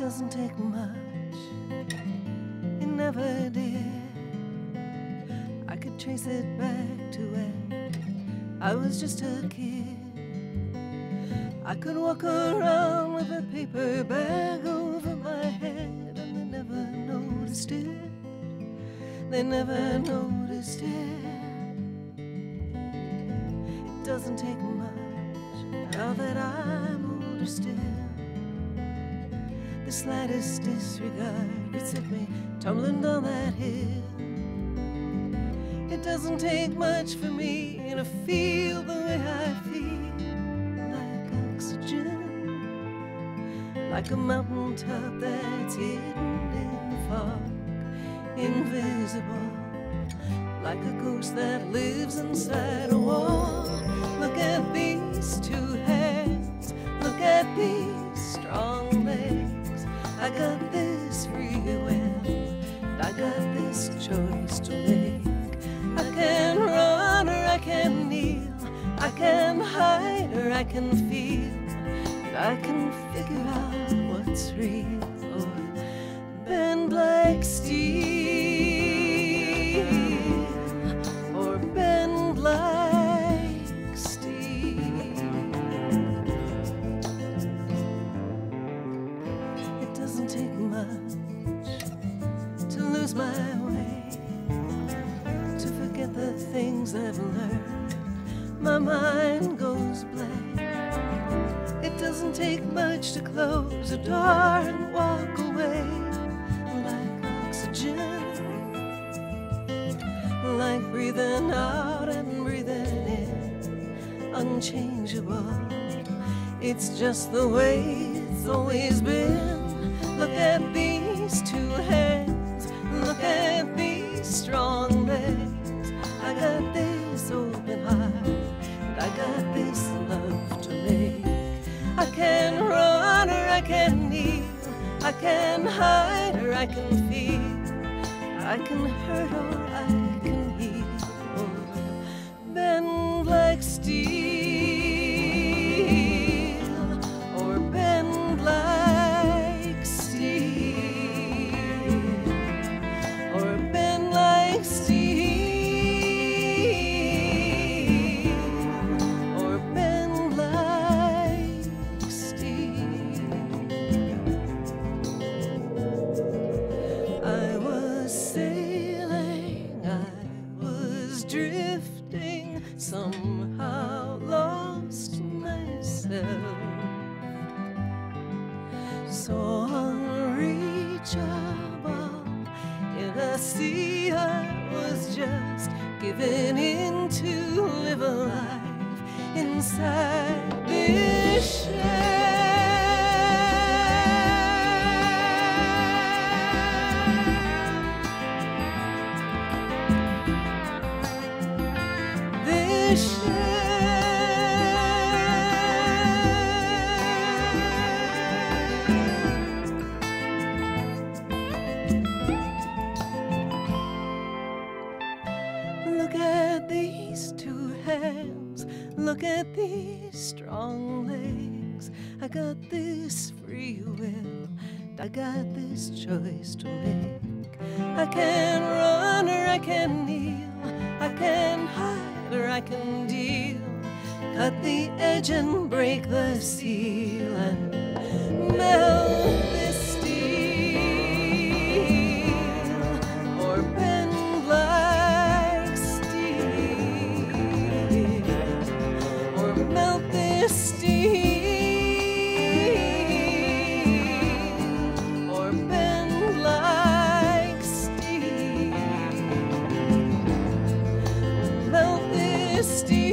doesn't take much, it never did. I could trace it back to when I was just a kid. I could walk around with a paper bag over my head, and they never noticed it. They never noticed it. It doesn't take much now that I'm older still. The slightest disregard could set me tumbling down that hill. It doesn't take much for me to feel the way I feel, like oxygen, like a mountaintop that's hidden in the fog, invisible, like a ghost that lives inside a wall. Look at these two hands, look at these strong legs. I got this free will, I got this choice to make. I can run or I can kneel, I can hide or I can feel, I can figure out what's real or bend like steel, or bend like steel. It doesn't take much to lose my way, to forget the things I've learned. My mind goes blank. It doesn't take much to close a door and walk away, like oxygen, like breathing out and breathing in, unchangeable. It's just the way it's always been. Look at these two hands, look at these strong legs. I got this open heart, and I got this love to make. I can run or I can kneel, I can hide or I can feel, I can hurt or I can heal, or bend like steel, or bend like steel, or bend like steel. Drifting, somehow lost myself, so unreachable. In a sea I was just giving in to live a life inside this shell. Look at these two hands, look at these strong legs. I got this free will, I got this choice to make. I can run or I can kneel, I can hide or I can deal, cut the edge and break the seal and melt this steel, or bend like steel, or melt this steel, or bend like steel, melt this steel.